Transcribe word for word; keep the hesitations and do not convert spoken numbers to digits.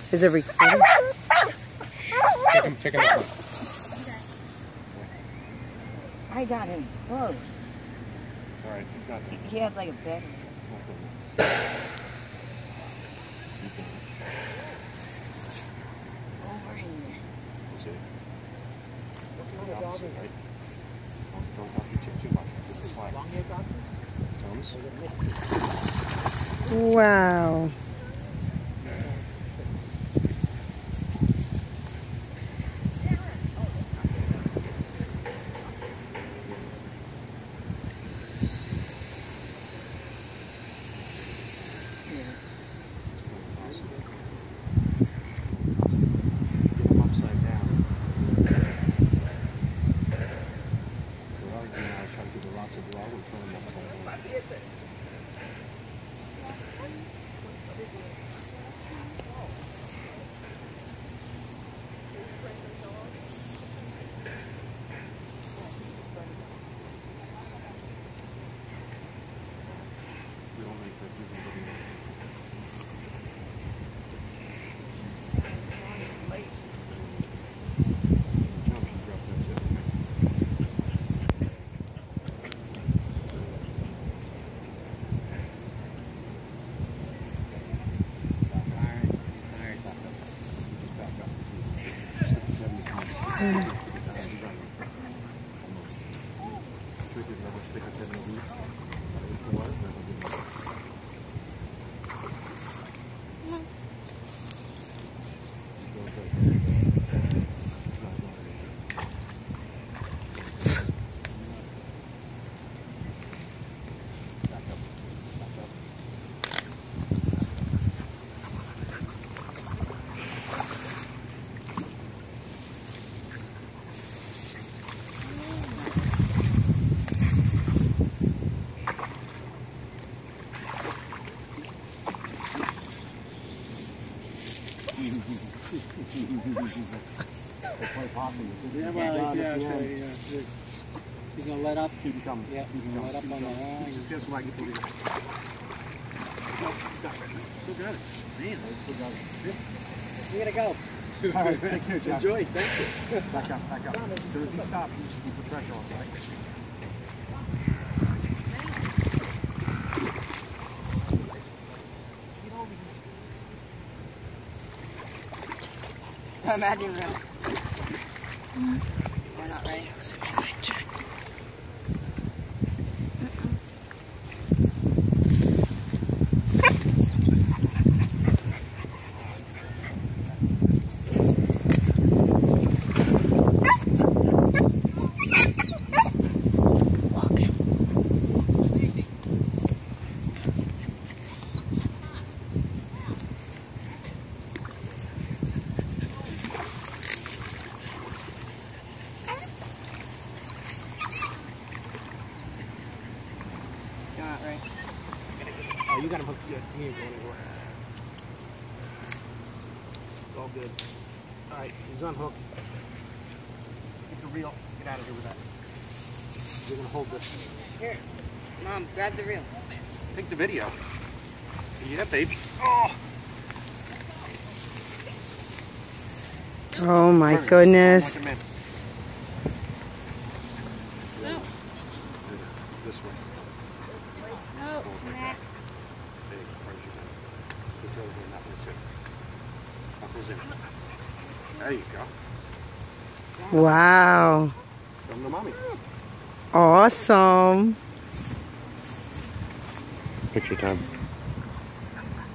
Is it recording? Take him, take him up. I got him close. Alright, he's not He, he had like a bed. Over here. We'll see. Look at the opposite, right? Don't, don't have to tip too much. Just the slide. Thumbs. Wow. Yeah, well, yeah, so, yeah, he's gonna let up. Keep him coming. Yeah, he's gonna let up on the line. Just get some like Still got it. Man, still got it. We gotta go. All right, take care, John. Enjoy. Thank you. Back up, back up. As soon as he stops, you keep the pressure on, right? Imagine real. We're not ready. Right. Oh, you got him hooked. Yeah, he ain't going anywhere. It's all good. All right, he's unhooked. Get the reel. Get out of here with that. You're gonna hold this. Here, Mom, grab the reel. Take the video. Yeah, baby. Oh. Oh my goodness. No. This way. Oh, Matt. There you go. Wow. From the mommy. Awesome. Picture time.